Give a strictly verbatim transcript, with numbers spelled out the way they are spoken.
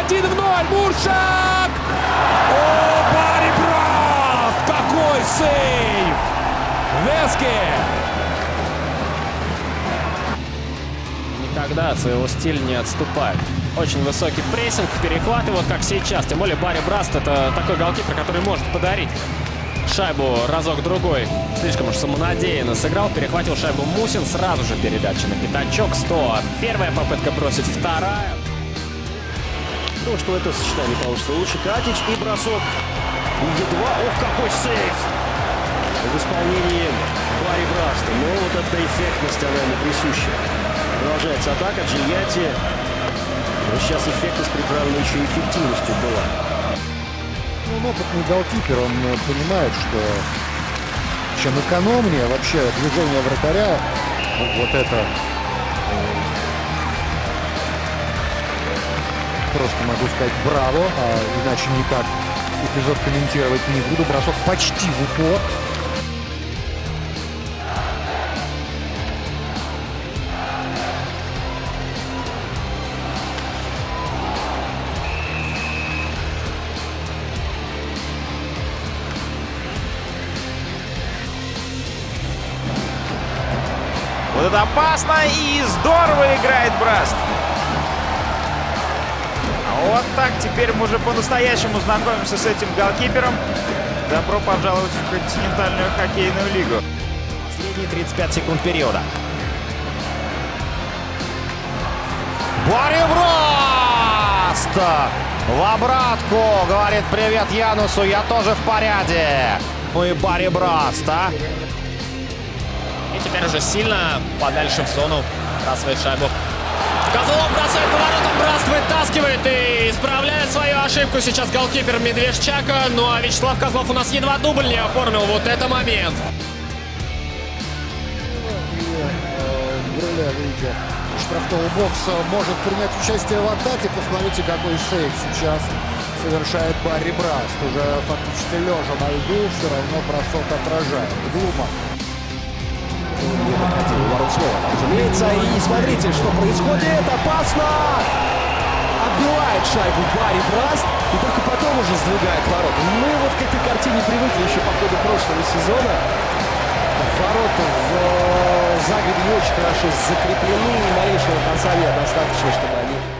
один в ноль. Муршак! О, Барри Браст! Какой сейв! Вески! Никогда от своего стиля не отступает. Очень высокий прессинг, перехваты, вот как сейчас. Тем более Барри Браст — это такой голкипер, который может подарить шайбу разок-другой. Слишком уж самонадеянно сыграл, перехватил шайбу Мусин. Сразу же передача на пятачок. сто. Первая попытка бросить, вторая. Ну, что это сочетание получится лучше. Катич и бросок. Едва. Ох, какой сейв! В исполнении Барри Браста. Но вот эта эффектность, она ему присуща. Продолжается атака. Джильятти. Но сейчас эффектность приправлена еще и эффективностью была. Он опытный голкипер, он понимает, что чем экономнее вообще движение вратаря, вот это просто могу сказать браво, а иначе никак эпизод комментировать не буду. Бросок почти в упор. Вот это опасно и здорово играет Браст. Вот так теперь мы уже по-настоящему знакомимся с этим голкипером. Добро пожаловать в континентальную хоккейную лигу. Последние тридцать пять секунд периода. Барри Браст! В обратку говорит привет Янусу, я тоже в порядке. Ну и Барри Браст, а? И теперь уже сильно подальше в зону бросает шайбу. Козлов бросает поворотом, Браст вытаскивает и исправляет свою ошибку. Сейчас голкипер Медвежчака. Ну а Вячеслав Козлов у нас едва дубль не оформил. Вот это момент. Бруля, видите, штрафного бокса может принять участие в атаке. Посмотрите, какой сейв сейчас совершает Барри Браст. Уже фактически лежа на льду, все равно бросок отражает. Глума. Разумеется, и смотрите, что происходит. Опасно! Отбивает шайбу Барри Браст и только потом уже сдвигает ворота. Мы вот к этой картине привыкли еще по ходу прошлого сезона. Ворота в Загребе не очень хорошо закреплены, и малейшего конца достаточно, чтобы они